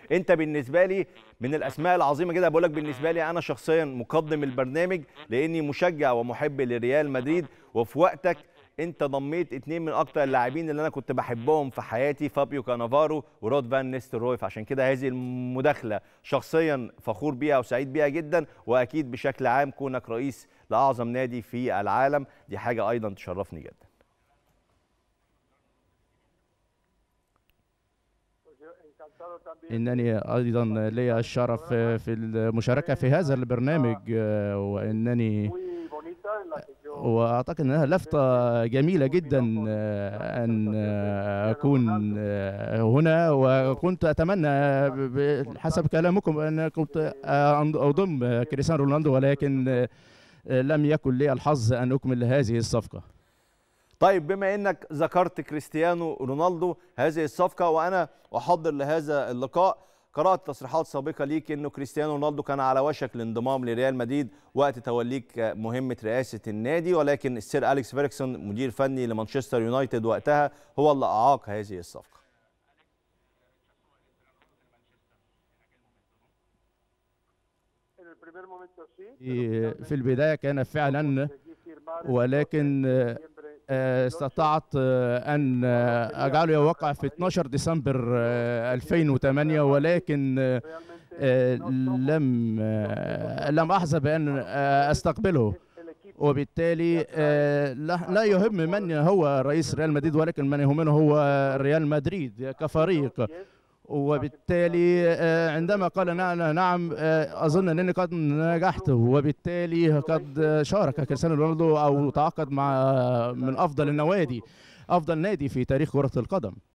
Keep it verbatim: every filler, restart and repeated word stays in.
انت بالنسبه لي من الاسماء العظيمه جدا. بقول لك بالنسبه لي انا شخصيا مقدم البرنامج لاني مشجع ومحب لريال مدريد، وفي وقتك انت ضميت اتنين من اكتر اللاعبين اللي انا كنت بحبهم في حياتي، فابيو كانافارو ورود فان نيستلروي. فعشان كده هذه المداخله شخصيا فخور بيها وسعيد بيها جدا، واكيد بشكل عام كونك رئيس لاعظم نادي في العالم دي حاجه ايضا تشرفني جدا. إنني أيضا لي الشرف في المشاركة في هذا البرنامج، وإنني وأعتقد أنها لفتة جميلة جدا أن أكون هنا، وكنت أتمنى بحسب كلامكم أن كنت أضم كريستيانو رونالدو، ولكن لم يكن لي الحظ أن أكمل هذه الصفقة. طيب بما انك ذكرت كريستيانو رونالدو هذه الصفقه، وانا احضر لهذا اللقاء قرات تصريحات سابقه ليك انه كريستيانو رونالدو كان على وشك الانضمام لريال مدريد وقت توليك مهمه رئاسه النادي، ولكن السير أليكس فيرجسون مدير فني لمانشستر يونايتد وقتها هو اللي اعاق هذه الصفقه. في البدايه كان فعلا، ولكن استطعت أن أجعله يوقع في اثناشر ديسمبر ألفين وثمانية، ولكن لم لم أحظى بأن أستقبله، وبالتالي لا يهم من هو رئيس ريال مدريد، ولكن من يهمنا هو ريال مدريد كفريق. وبالتالي عندما قال نعم أظن أنني قد نجحت، وبالتالي قد شارك كريستيانو رونالدو أو تعاقد مع من أفضل النوادي، أفضل نادي في تاريخ كرة القدم.